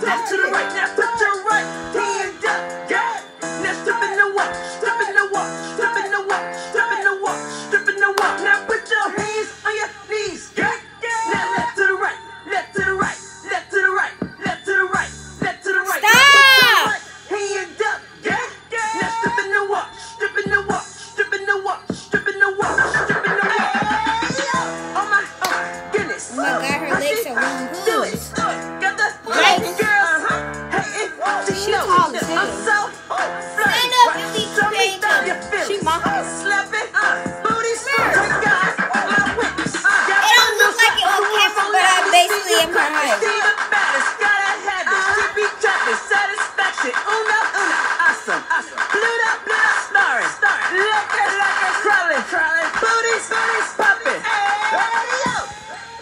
Left to the right, now put your right hand up, yeah. Now step in the walk, step in the walk, step in the walk, step in the walk, step in the walk. Now put your hands on your knees, yeah. Now left to the right, left to the right, left to the right, left to the right, left to the right. Stop! Hand up, yeah. Now step in the walk, step in the walk, step in the walk, step in the walk, step in the walk. Oh my goodness. Oh my God, her legs are long Do good. it. Got the Right. girl. Hey, She tall as hell. I'm so Stand up and leave the page up. She my heart. Slap it, booty slap. It don't look like it on camera, but I basically am her height. See the baddest, gotta have it. She be trapping, satisfaction. Una, awesome. Bluda, starring. Like a crawling. Booties popping.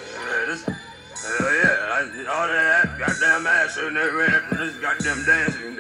Hell yeah, all that goddamn ass in there, this goddamn dancing.